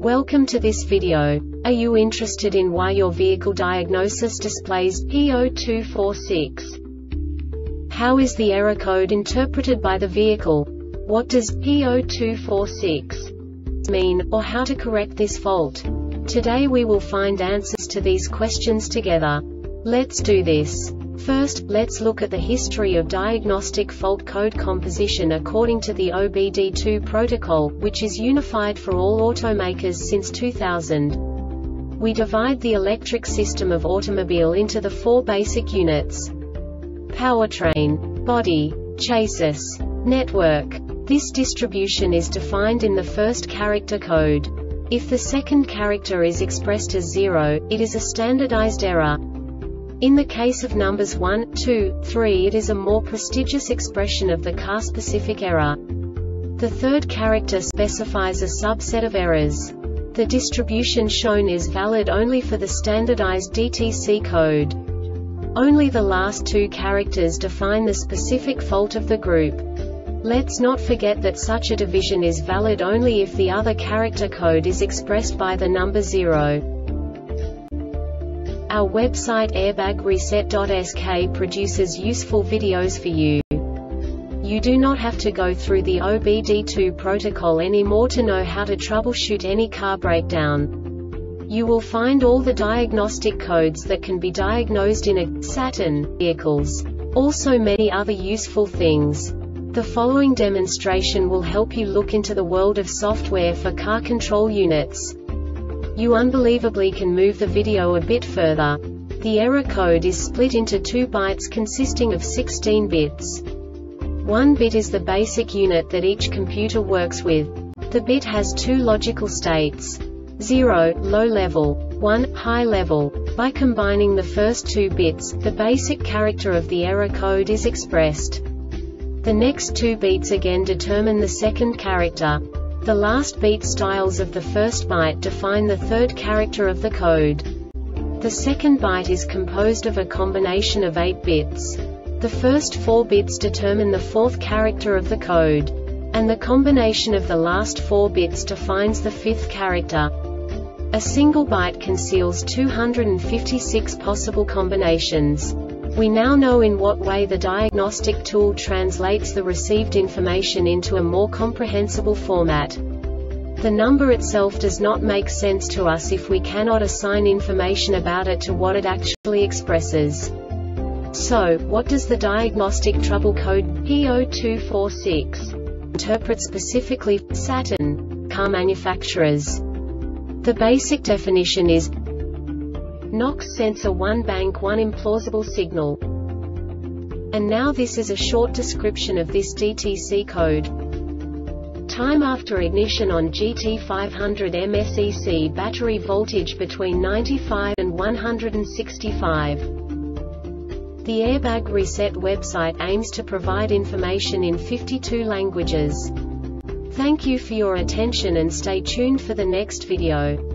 Welcome to this video. Are you interested in why your vehicle diagnosis displays P0246? How is the error code interpreted by the vehicle? What does P0246 mean, or how to correct this fault? Today we will find answers to these questions together. Let's do this. First, let's look at the history of diagnostic fault code composition according to the OBD2 protocol, which is unified for all automakers since 2000. We divide the electric system of automobile into the four basic units: powertrain, body, chassis, network. This distribution is defined in the first character code. If the second character is expressed as 0, it is a standardized error. In the case of numbers 1, 2, 3, it is a more prestigious expression of the car-specific error. The third character specifies a subset of errors. The distribution shown is valid only for the standardized DTC code. Only the last two characters define the specific fault of the group. Let's not forget that such a division is valid only if the other character code is expressed by the number 0. Our website airbagreset.sk produces useful videos for you. You do not have to go through the OBD2 protocol anymore to know how to troubleshoot any car breakdown. You will find all the diagnostic codes that can be diagnosed in a Saturn vehicles. Also many other useful things. The following demonstration will help you look into the world of software for car control units. You unbelievably can move the video a bit further. The error code is split into 2 bytes consisting of 16 bits. 1 bit is the basic unit that each computer works with. The bit has 2 logical states: 0, low level, 1, high level. By combining the first 2 bits, the basic character of the error code is expressed. The next 2 beats again determine the second character. The last beat styles of the first byte define the third character of the code. The second byte is composed of a combination of 8 bits. The first 4 bits determine the fourth character of the code. And the combination of the last 4 bits defines the fifth character. A single byte conceals 256 possible combinations. We now know in what way the diagnostic tool translates the received information into a more comprehensible format. The number itself does not make sense to us if we cannot assign information about it to what it actually expresses. So, what does the diagnostic trouble code P0246 interpret specifically for Saturn car manufacturers? The basic definition is NOx sensor 1 bank 1 implausible signal. And now this is a short description of this DTC code. Time after ignition on GT500 MSEC battery voltage between 95 and 165. The Airbag Reset website aims to provide information in 52 languages. Thank you for your attention and stay tuned for the next video.